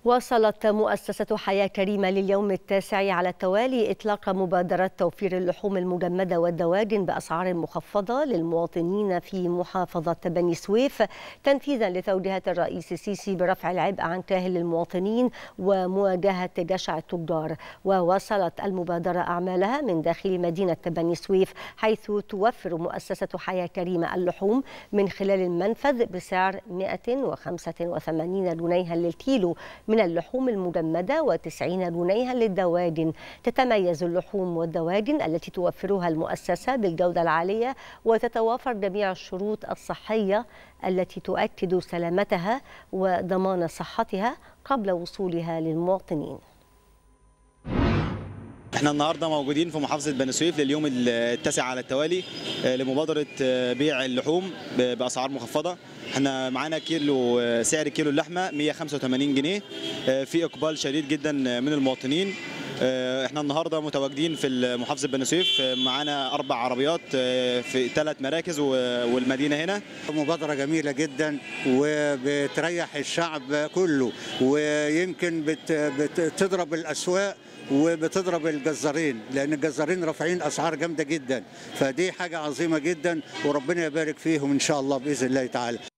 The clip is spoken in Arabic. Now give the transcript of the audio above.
واصلت مؤسسة حياة كريمة لليوم التاسع على التوالي إطلاق مبادرة توفير اللحوم المجمدة والدواجن بأسعار مخفضة للمواطنين في محافظة بني سويف، تنفيذا لتوجيهات الرئيس السيسي برفع العبء عن كاهل المواطنين ومواجهة جشع التجار. وواصلت المبادرة أعمالها من داخل مدينة بني سويف، حيث توفر مؤسسة حياة كريمة اللحوم من خلال المنفذ بسعر 185 جنيها للكيلو من اللحوم المجمدة و90 جنيها للدواجن. تتميز اللحوم والدواجن التي توفرها المؤسسة بالجودة العالية، وتتوافر جميع الشروط الصحية التي تؤكد سلامتها وضمان صحتها قبل وصولها للمواطنين. احنا النهارده موجودين في محافظة بني سويف لليوم التاسع على التوالي لمبادرة بيع اللحوم بأسعار مخفضة. احنا معانا سعر كيلو اللحمة 185 جنيه، في إقبال شديد جدا من المواطنين. احنا النهارده متواجدين في محافظة بني سويف، معانا 4 عربيات في 3 مراكز والمدينة هنا. مبادرة جميلة جدا وبتريح الشعب كله، ويمكن بتضرب الأسواق وبتضرب الجزارين، لأن الجزارين رافعين أسعار جامدة جدا، فدي حاجة عظيمة جدا وربنا يبارك فيهم إن شاء الله بإذن الله تعالى.